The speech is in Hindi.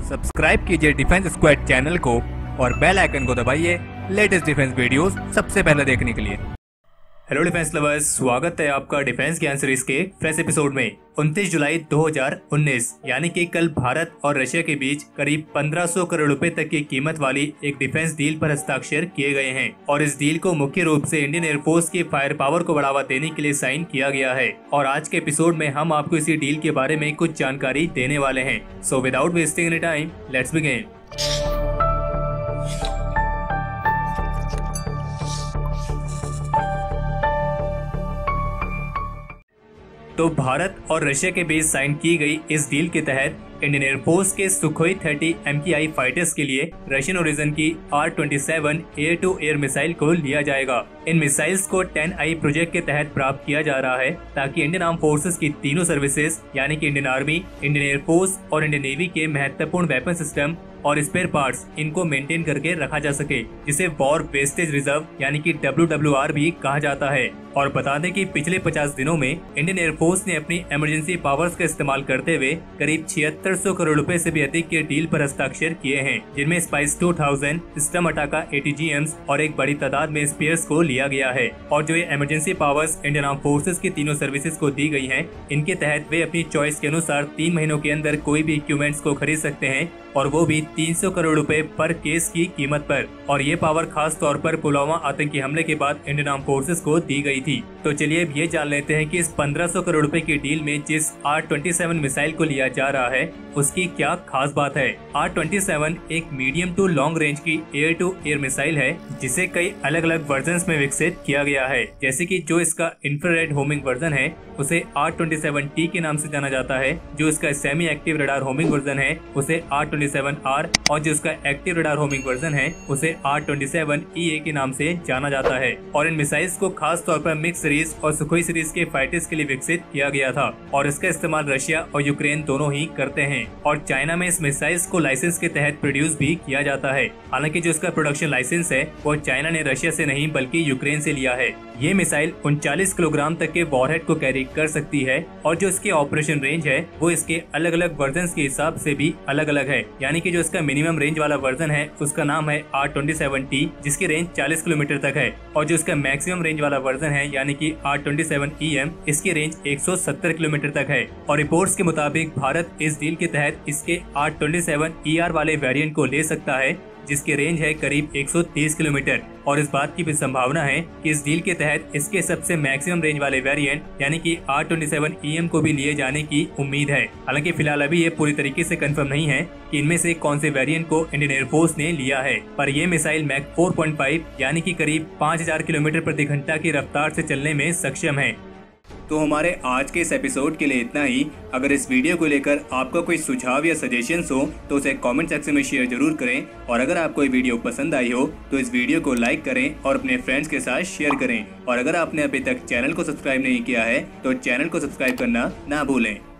सब्सक्राइब कीजिए डिफेंस स्क्वाड चैनल को और बेल आइकन को दबाइए लेटेस्ट डिफेंस वीडियोस सबसे पहले देखने के लिए। हेलो डिफेंस लवर्स, स्वागत है आपका डिफेंस ज्ञान सीरीज के फ्रेश एपिसोड में। 29 जुलाई 2019 यानी कि कल भारत और रशिया के बीच करीब 1500 करोड़ रुपए तक की कीमत वाली एक डिफेंस डील पर हस्ताक्षर किए गए हैं और इस डील को मुख्य रूप से इंडियन एयरफोर्स की फायर पावर को बढ़ावा देने के लिए साइन किया गया है। और आज के एपिसोड में हम आपको इसी डील के बारे में कुछ जानकारी देने वाले हैं। So without wasting any time, let's begin. तो भारत और रशिया के बीच साइन की गई इस डील के तहत इंडियन एयरफोर्स के सुखोई 30 MKI फाइटर्स के लिए रशियन ओरिजिन की R-27 air to air missile को लिया जाएगा। इन मिसाइल्स को 10I प्रोजेक्ट के तहत प्राप्त किया जा रहा है ताकि इंडियन आर्म फोर्सेस की तीनों सर्विसेज यानी कि इंडियन आर्मी, इंडियन एयरफोर्स और इंडियन नेवी के महत्वपूर्ण वेपन सिस्टम और स्पेयर पार्ट्स इनको मेंटेन करके रखा जा सके, जिसे वॉर वेस्टेज रिजर्व यानी कि WWR भी कहा जाता है। और बता दें कि पिछले 50 दिनों में इंडियन एयरफोर्स ने अपनी इमरजेंसी पावर्स का इस्तेमाल करते हुए करीब 7600 करोड़ रुपए से भी अधिक के डील पर हस्ताक्षर किए हैं, जिनमें स्पाइस 2000, सिस्टम अटाका ATGMs और एक बड़ी तादाद में स्पेयर्स को लिया गया है। और जो ये emergency powers Indian arm forces की तीनों सर्विसेज को दी गई हैं, इनके तहत वे अपनी चॉइस के अनुसार 3 महीनों के अंदर कोई भी इक्विपमेंट्स को खरीद सकते हैं और वो भी 300 करोड़ रुपए पर केस की कीमत पर। और ये पावर खास तौर पर पुलवामा आतंकी हमले के बाद इंडियन आर्म फोर्सेस को दी गई थी। तो चलिए अब ये जान लेते हैं कि इस 1500 करोड़ रुपए की डील में जिस R-27 मिसाइल को लिया जा रहा है उसकी क्या खास बात है। R-27 एक मीडियम टू लॉन्ग रेंज की एयर टू एयर मिसाइल है जिसे कई अलग अलग वर्जन्स में विकसित किया गया है। जैसे कि जो इसका इंफ्रारेड होमिंग वर्जन है उसे R-27T के नाम से जाना जाता है, जो इसका semi active radar homing version है उसे R-27R और जो इसका एक्टिव रडार होमिंग वर्जन है उसे R-27EA के नाम से जाना जाता है। और इन मिसाइल्स को खास तौर पर मिक्स सीरीज और सुखोई सीरीज के फाइटर्स के लिए विकसित किया गया था और इसका इस्तेमाल रशिया और यूक्रेन दोनों ही करते हैं। और चाइना में इस मिसाइल्स को लाइसेंस के तहत प्रोड्यूस भी किया जाता है। हालांकि जो इसका प्रोडक्शन लाइसेंस है वो चाइना ने रशिया से नहीं बल्कि यूक्रेन से लिया है। ये मिसाइल 39 किलोग्राम तक के वॉरहेड को कैरी कर सकती है और जो इसकी ऑपरेशन रेंज है वो इसके अलग अलग वर्जन के हिसाब से भी अलग अलग है। यानी कि जो इसका मिनिमम रेंज वाला वर्जन है उसका नाम है R-27T जिसकी रेंज 40 किलोमीटर तक है और जो इसका मैक्सिमम रेंज वाला वर्जन है यानी कि R-27EM इसकी रेंज 170 किलोमीटर तक है। और रिपोर्ट्स के मुताबिक भारत इस डील के तहत इसके R-27ER वाले वेरिएंट को ले सकता है जिसकी रेंज है करीब 130 किलोमीटर। और इस बात की भी संभावना है कि इस डील के तहत इसके सबसे मैक्सिमम रेंज वाले वेरिएंट यानी कि R-27EM को भी लिए जाने की उम्मीद है। हालांकि फिलहाल अभी ये पूरी तरीके से कंफर्म नहीं है कि इनमें से कौन से वेरिएंट को इंडियन एयरफोर्स ने लिया है, पर यह मिसाइल मैक 4.5 यानी कि करीब 5000 किलोमीटर प्रति घंटा की रफ्तार से चलने में सक्षम है। तो हमारे आज के इस एपिसोड के लिए इतना ही। अगर इस वीडियो को लेकर आपका कोई सुझाव या सजेशंस हो तो उसे कमेंट सेक्शन में शेयर जरूर करें और अगर आपको ये वीडियो पसंद आई हो तो इस वीडियो को लाइक करें और अपने फ्रेंड्स के साथ शेयर करें। और अगर आपने अभी तक चैनल को सब्सक्राइब नहीं किया है तो चैनल को सब्सक्राइब करना ना भूलें।